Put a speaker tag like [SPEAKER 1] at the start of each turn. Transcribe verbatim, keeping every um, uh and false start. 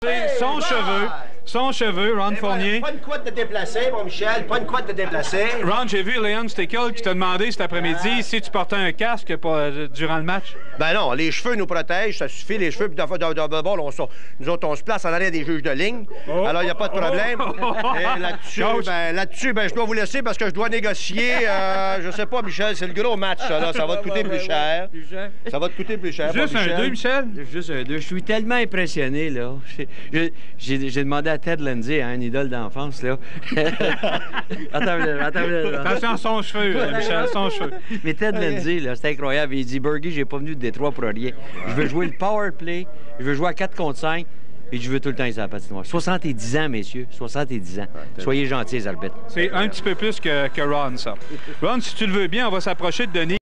[SPEAKER 1] Hey, son wow. cheveu, son cheveu, Ron Fournier.
[SPEAKER 2] Voilà, pas une couette de déplacer, mon Michel, pas une couette de déplacer.
[SPEAKER 1] Ron, j'ai vu Leon Stickle qui t'a demandé cet après-midi ah. si tu portais un casque pour, euh, durant le match.
[SPEAKER 2] Ben non, les cheveux nous protègent, ça suffit, les cheveux, puis d'abord, nous autres, on se place en arrière des juges de ligne, oh. alors il n'y a pas de problème. Et là-dessus, ben, là-dessus, ben, je dois vous laisser parce que je dois négocier, euh, je sais pas, Michel, c'est le gros match, ça, là, ça va te coûter plus cher. Ça va te coûter plus cher.
[SPEAKER 1] Juste un deux, Michel?
[SPEAKER 3] Juste un deux. Je suis tellement impressionné, là. J'ai demandé à Ted Lindsay, hein, une idole d'enfance, là. attends, attends,
[SPEAKER 1] Attention à son cheveu, là, Michel, son cheveu.
[SPEAKER 3] Mais Ted Lindsay, là, c'était incroyable. Il dit, Bergie, j'ai pas venu de Détroit pour rien. Je veux jouer le power play, je veux jouer à quatre contre cinq, et je veux tout le temps les à la patinoire. soixante-dix ans, messieurs, soixante-dix ans. Soyez gentils, les arbitres.
[SPEAKER 1] C'est un petit peu plus que, que Ron, ça. Ron, si tu le veux bien, on va s'approcher de Denis.